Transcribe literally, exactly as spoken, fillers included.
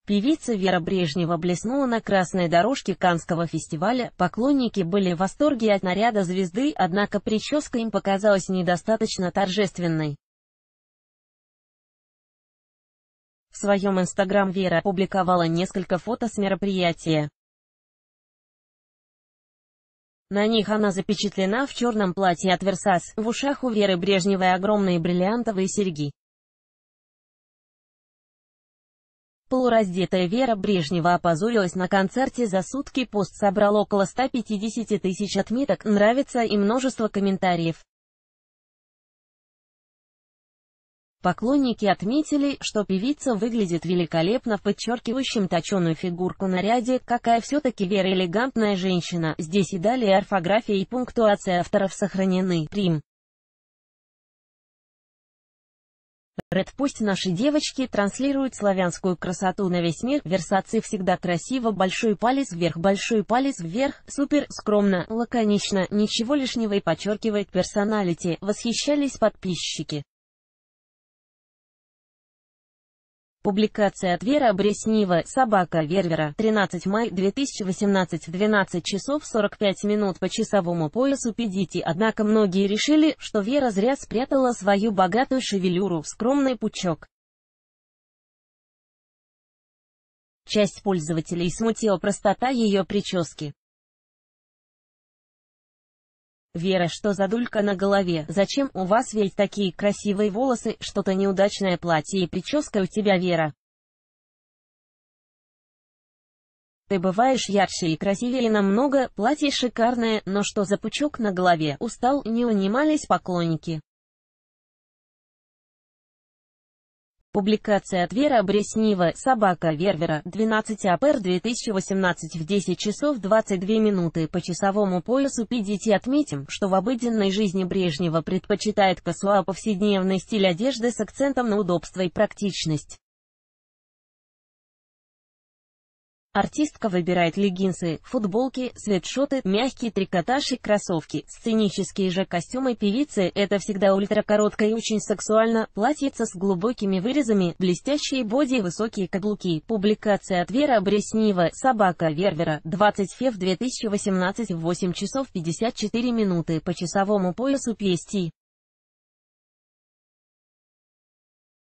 Певица Вера Брежнева блеснула на красной дорожке Каннского фестиваля, поклонники были в восторге от наряда звезды, однако прическа им показалась недостаточно торжественной. В своем инстаграм Вера опубликовала несколько фото с мероприятия. На них она запечатлена в черном платье от Versace, в ушах у Веры Брежневой огромные бриллиантовые серьги. Полураздетая Вера Брежнева опозорилась на концерте за сутки, пост собрал около ста пятидесяти тысяч отметок, нравится и множество комментариев. Поклонники отметили, что певица выглядит великолепно в подчеркивающем точеную фигурку наряде, какая все-таки Вера элегантная женщина, здесь и далее орфография и пунктуация авторов сохранены. Рим. Ред, пусть наши девочки транслируют славянскую красоту на весь мир. Versace всегда красиво, большой палец вверх, большой палец вверх, супер, скромно, лаконично, ничего лишнего и подчеркивает персоналити, восхищались подписчики. Публикация от Веры Брежневой, собака Вервера, тринадцатое мая две тысячи восемнадцатого, двенадцать часов сорок пять минут по часовому поясу пи ди ти, однако многие решили, что Вера зря спрятала свою богатую шевелюру в скромный пучок. Часть пользователей смутила простота ее прически. Вера, что за дулька на голове? Зачем у вас ведь такие красивые волосы, что-то неудачное платье и прическа у тебя, Вера. Ты бываешь ярче и красивее намного, платье шикарное, но что за пучок на голове? Устал, не унимались поклонники. Публикация от Веры Брежневой, собака Вервера, двенадцатое апреля две тысячи восемнадцатого, в десять часов двадцать две минуты по часовому поясу пи ди ти. Отметим, что в обыденной жизни Брежнева предпочитает казуал, повседневный стиль одежды с акцентом на удобство и практичность. Артистка выбирает леггинсы, футболки, свитшоты, мягкий трикотаж и кроссовки. Сценические же костюмы певицы — это всегда ультракоротко и очень сексуально, платьица с глубокими вырезами, блестящие боди, высокие каблуки. Публикация от Веры Брежневой, собака Вервера, двадцатое февраля две тысячи восемнадцатого, в восемь часов пятьдесят четыре минуты по часовому поясу пи эс ти.